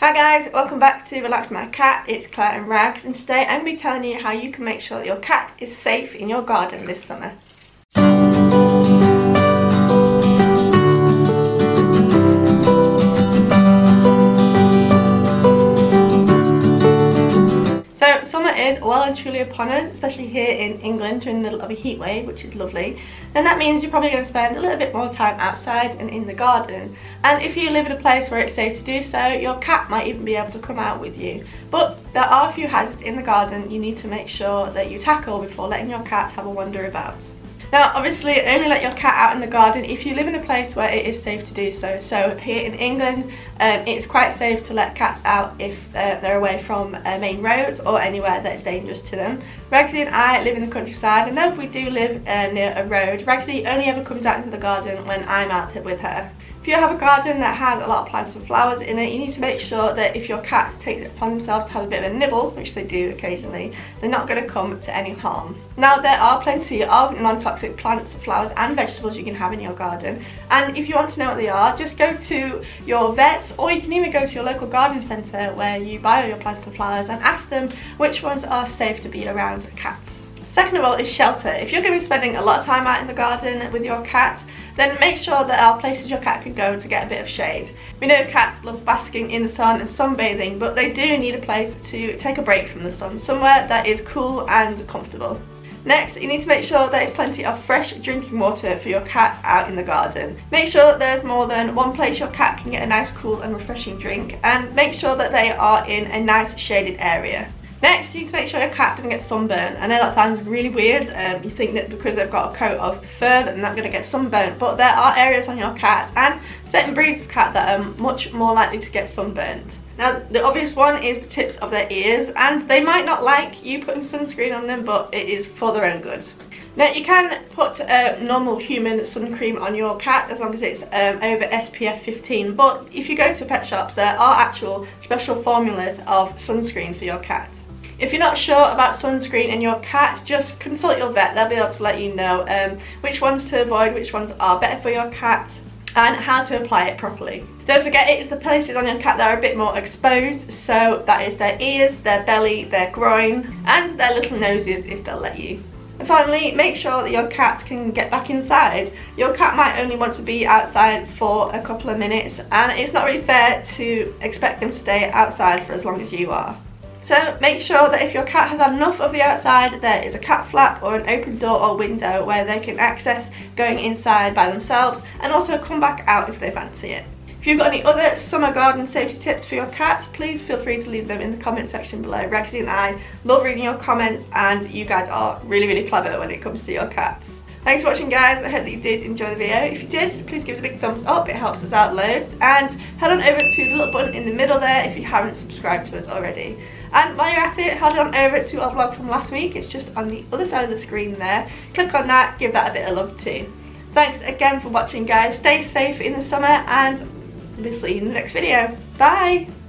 Hi guys, welcome back to Relax My Cat. It's Claire and Rags, and today I'm going to be telling you how you can make sure that your cat is safe in your garden this summer. So summer is well and truly upon us, especially here in England. We're in the middle of a heat wave, which is lovely. And that means you're probably going to spend a little bit more time outside and in the garden. And if you live in a place where it's safe to do so, your cat might even be able to come out with you. But there are a few hazards in the garden you need to make sure that you tackle before letting your cat have a wander about. Now obviously only let your cat out in the garden if you live in a place where it is safe to do so. So here in England it's quite safe to let cats out if they're away from main roads or anywhere that's dangerous to them. Ragsy and I live in the countryside, and though we do live near a road, Ragsy only ever comes out into the garden when I'm out with her. If you have a garden that has a lot of plants and flowers in it, you need to make sure that if your cat takes it upon themselves to have a bit of a nibble, which they do occasionally, they're not going to come to any harm. Now there are plenty of non-toxic plants, flowers and vegetables you can have in your garden, and if you want to know what they are, just go to your vet, or you can even go to your local garden centre where you buy all your plants and flowers and ask them which ones are safe to be around cats. Second of all is shelter. If you're going to be spending a lot of time out in the garden with your cat, then make sure there are places your cat can go to get a bit of shade. We know cats love basking in the sun and sunbathing, but they do need a place to take a break from the sun, somewhere that is cool and comfortable. Next, you need to make sure there is plenty of fresh drinking water for your cat out in the garden. Make sure that there's more than one place your cat can get a nice cool and refreshing drink, and make sure that they are in a nice shaded area. Next, you need to make sure your cat doesn't get sunburned. I know that sounds really weird. You think that because they've got a coat of fur that they're not going to get sunburned, but there are areas on your cat and certain breeds of cat that are much more likely to get sunburned. Now the obvious one is the tips of their ears, and they might not like you putting sunscreen on them, but it is for their own good. Now you can put normal human sun cream on your cat as long as it's over SPF 15, but if you go to pet shops there are actual special formulas of sunscreen for your cat. If you're not sure about sunscreen in your cat, just consult your vet. They'll be able to let you know which ones to avoid, which ones are better for your cat, and how to apply it properly. Don't forget, it is the places on your cat that are a bit more exposed, so that is their ears, their belly, their groin and their little noses if they'll let you. And finally, make sure that your cat can get back inside. Your cat might only want to be outside for a couple of minutes, and it's not really fair to expect them to stay outside for as long as you are. So make sure that if your cat has had enough of the outside, there is a cat flap or an open door or window where they can access going inside by themselves, and also come back out if they fancy it. If you've got any other summer garden safety tips for your cat, please feel free to leave them in the comment section below. Ragsy and I love reading your comments, and you guys are really clever when it comes to your cats. Thanks for watching guys, I hope that you did enjoy the video. If you did, please give us a big thumbs up, it helps us out loads, and head on over to the little button in the middle there if you haven't subscribed to us already. And while you're at it, head on over to our vlog from last week. It's just on the other side of the screen there. Click on that, give that a bit of love too. Thanks again for watching guys, stay safe in the summer, and we'll see you in the next video. Bye!